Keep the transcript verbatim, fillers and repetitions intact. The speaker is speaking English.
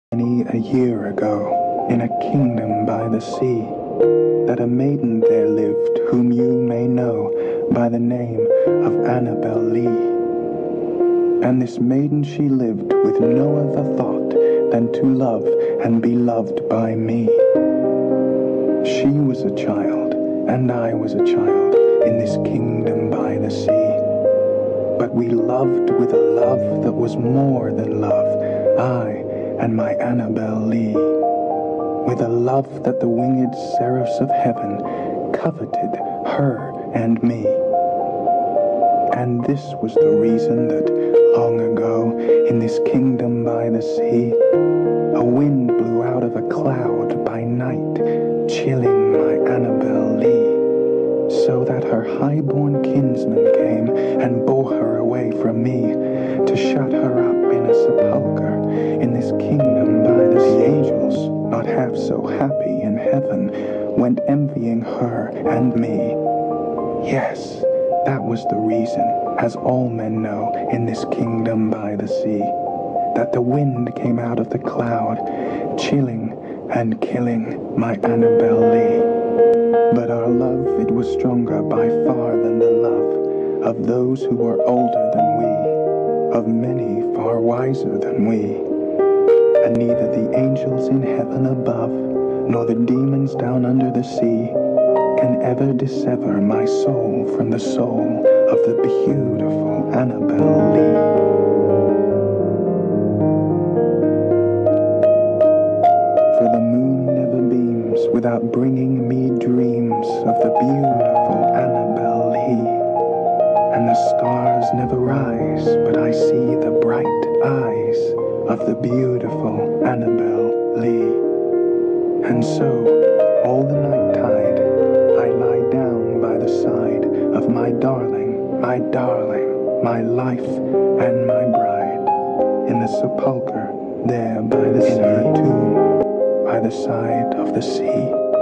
Many a year ago, in a kingdom by the sea, that a maiden there lived whom you may know by the name of Annabel Lee. And this maiden she lived with no other thought than to love and be loved by me. She was a child, and I was a child in this kingdom by the sea. But we loved with a love that was more than love, I and my Annabel Lee, with a love that the winged seraphs of heaven coveted her and me. And this was the reason that long ago, in this kingdom by the sea, a wind blew out of a cloud by night, chilling my Annabel Lee, so that her high-born kinsman came and bore her away from me, to shut her up in a sepulchre in this kingdom by the sea. The angels, not half so happy in heaven, went envying her and me. Yes, that was the reason, as all men know in this kingdom by the sea, that the wind came out of the cloud, chilling and killing my Annabel Lee. But our love, it was stronger by far than the love of those who were older than we, of many far wiser than we. And neither the angels in heaven above, nor the demons down under the sea, can ever dissever my soul from the soul of the beautiful Annabel Lee. For the moon never beams without bringing me dreams of the beautiful Annabel Lee. And the stars never rise, but I see the bright eyes of the beautiful Annabel Lee. And so, all the night tide, I lie down by the side of my darling, my darling, my life and my bride, in the sepulchre there by the sea, in her tomb by the side of the sea.